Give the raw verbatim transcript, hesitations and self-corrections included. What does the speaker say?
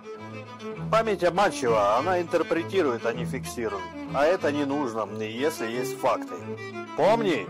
Память обманчива, она интерпретирует, а не фиксирует. А это не нужно, если есть факты. Помни!